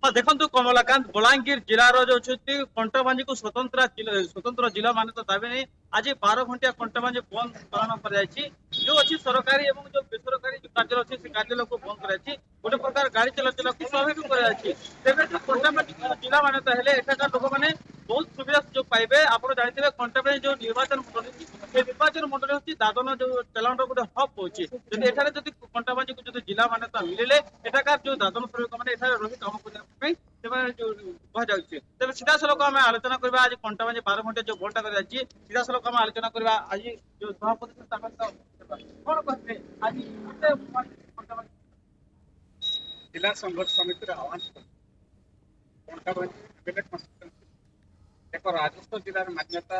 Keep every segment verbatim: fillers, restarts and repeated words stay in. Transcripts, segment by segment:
हाँ देखो कमलाकांत बलांगीर जिलार जो कंटाबांजी को स्वतंत्र स्वतंत्र जिला मान्यता दाबी नहीं आज बारह घंटिया कंटाबांजी बंद पालन कर जो अच्छी सरकारी और जो बेसरकारी जो कार्य अच्छे से कार्यालय को बंद कर गोटे प्रकार गाड़ी चलाचल को स्वाभाविक कर जो कंटाबांजी जिला मान्यता है एठाकार लोक मैंने बहुत सुविधा सुजोग पाइबे। आप जानते कंटाबांजी जो निर्वाचन मंडली से निर्वाचन मंडली हूँ दादन जो चलाण गोटे हब हो कंटाबांजी को जो जिला मान्यता मिले एठाकार जो दादन श्रमिक मैंने रही काम करने तेज सीधा सलख आम आलोचना करवा आज कंटाबांजी बारह घंटे जो भोटा कर सीधा सलख आम आलोचना करवा आज जो सभापति कौन कहते आज जिला संघर्ष समिति आह्वान एक राजस्व जिलार मान्यता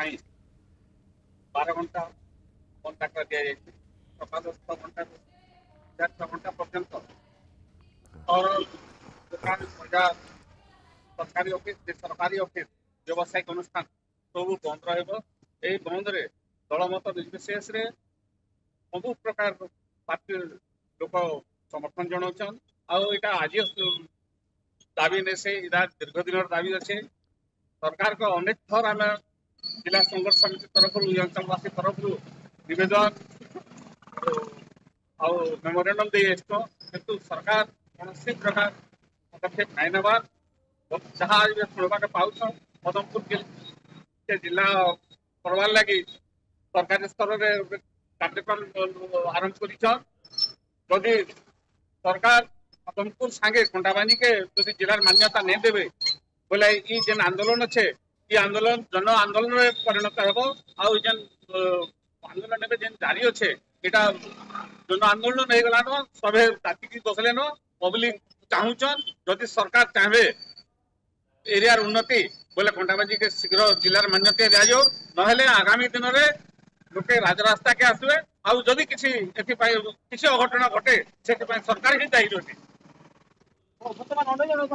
बारह घंटा बंद कर दि जाए सकाल छह घंटा छह घंटा पर्यंत और दुकान बाजार सरकारी ऑफिस सरकारी ऑफिस व्यावसायिक अनुष्ठान सब बंद रही बंद रे दलमत निर्विशेष सब प्रकार पार्टी लोक समर्थन जनाऊन आईटा आज दाबी ने से दीर्घ दिन दाबी अच्छे सरकार को अनेक थर आम जिला संघर्ष समिति तरफ अंचलवासी तरफ नवेदन मेमोरेंडम दे किंतु सरकार कौन प्रकार पदक्षेप नहीं नबार जहाँ शुणवा पाच पदमपुर के जिला करवार लगी सरकारी स्तर में कार्यक्रम आरंभ कर सरकार पदमपुर सांगे कंटाबांजी के जो जिलार मान्यता नहीं देवे बोले ये जेन आंदोलन अच्छे ये आंदोलन जन आंदोलन में परिणत हो आन आंदोलन जेन जारी अच्छे यहाँ जन आंदोलन हो गलान सभे ताकि बसलेन पब्लिक चाहून जदि सरकार चाहे एरियार उन्नति बोले कंटाबांजी के शीघ्र जिलार मान्यता दि जाऊ ना आगामी दिन में लोके राजरास्ता के आसवे आउ जदि किसी किसी अघटना घटे से सरकार ही दायी रही बर्तमान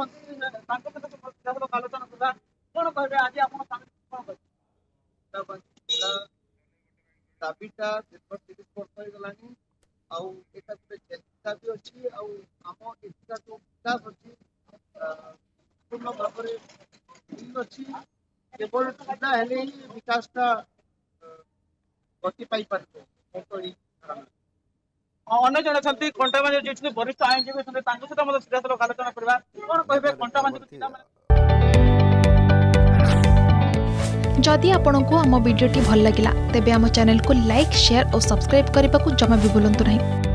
आलोचना करवा कौन कहे आज दाबीटा दीर्घ तीस वर्ष हो गलानी आटा गोटे चेष्टा भी अच्छी आम एरिया जो विकास अच्छी पूर्ण भाव अच्छी केवल सुविधा हेले ही विकासटा गति पाई पारे अन्य जन कंटाबांजी जो वरिष्ठ आईनजीवी सहित सीधा सलख आलोचना करवा कौन कहे कंटाबांजी जदि आपंक आम भिडी भल लगा तेब आम चैनल को लाइक शेयर और सब्सक्राइब करने को जमा भी भूलु नहीं।